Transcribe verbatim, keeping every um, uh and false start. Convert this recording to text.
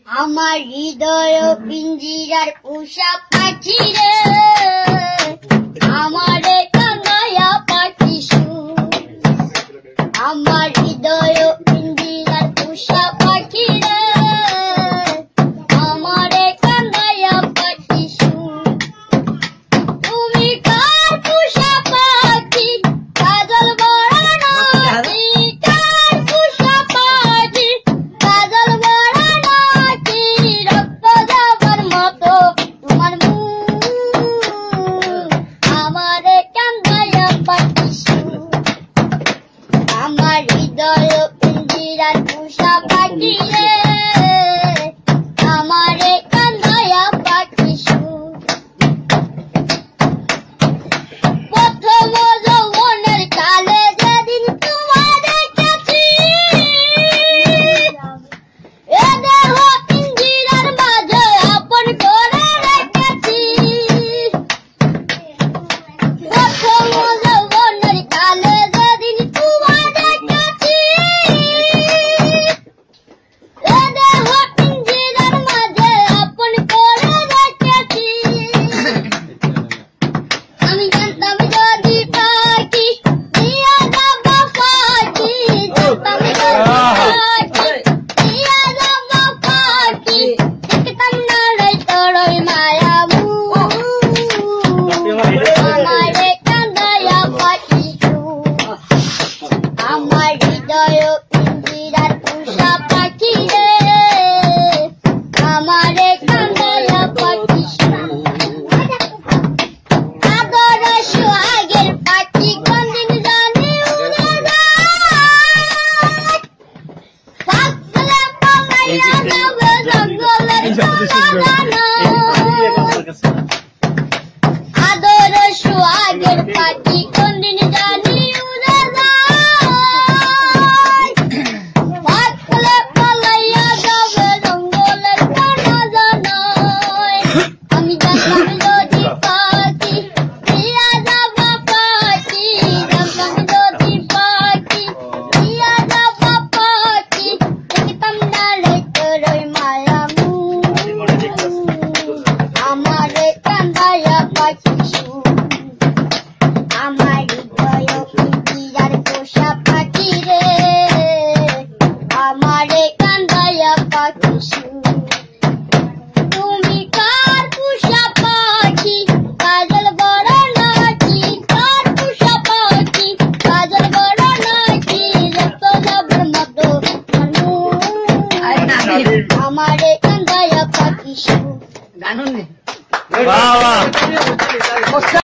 আমার হৃদয় পিঞ্জিরার পোষা পাখি রে, আমারে কান্দায়া পাখি সুর। আমার হৃদয় পিঞ্জিরার পোষা পাখি রে, আমারে কান্দায়া পাখি সুর। তুমি কার পোষা পাখি কাজল বড় নাকি, কার পোষা পাখি কাজল বড় নাকি, রক্ত যাবার মতো তোমার মুখ, আমারে কান্দায়া পাখি সুর। আমার হৃদয় পিঞ্জিরার পোষা পাখি রে, আমারে কান্দায়া পাখি সুর। প্রথম যৌবনের কালে যেদিন তোমায় দেখেছি, এ দেহ পিঞ্জিরার মাঝে আপন করে রেখেছি। প্রথম যৌবনের কালে যেদিন তোমায় দেখেছি, এ দেহ পিঞ্জিরার মাঝে আপন করে রেখেছি। আমি জানতাম যদি পাখি দিয়া যাব পাখি, জানতাম যদি পাখি দিয়া যাব পাখি, দেখতাম না রে তোর ওই মায়া মুখ, আমারে কান্দায়া পাখি সুর। আমার হৃদয় পিঞ্জিরার পোষা পাখি রে, আমারে কান্দায়া পাখি সুর। আদর সোহাগের পাখি কোনদিন জানি উড়ে যায়, থাকলে পালাইয়া যাবে জঙ্গলের আদর সোহাগের পাখি কোনদিন জানি উড়ে যায়, থাকলে পালাইয়া যাবে জঙ্গলের কানা জানায়। আমি জানতাম যদি পাখি দিয়া যাব পাখি, জানতাম যদি পাখি দিয়া যাব পাখি, দেখতাম না রে তোর ওই মায়া মুখ, আমারে কান্দায়া পাখি সুর। আমার হৃদয় পিঞ্জিরার পোষা পাখি রে, আমারে কান্দায়া পাখি সুর। তুমি কার পোষা পাখি কাজল বড় নাকি, কার পোষা পাখি কাজল বড় নাকি, রক্ত যাবার মতো তোমার মুখ, আমারে কান্দায়া পাখি সুর। বাহ বাহ।